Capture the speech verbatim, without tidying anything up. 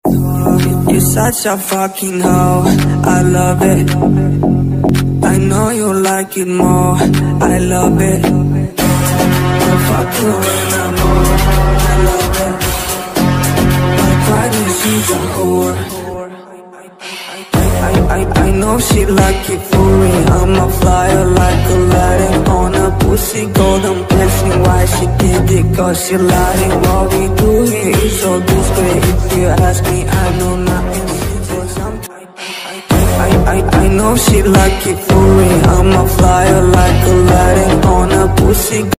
You're such a fucking hoe, I love it. I know you like it more, I love it. I'll fuck you when I'm old, I love it. My pride is she's a whore. I, I, I know she like it for me. I'm a flyer like Aladdin on a pussy golden blessing. Why she did it? Cause she lied it. What we do here is so discreet. If you ask me, I know nothing. I, I, I know she like it for me. I'm a flyer like Aladdin on a pussy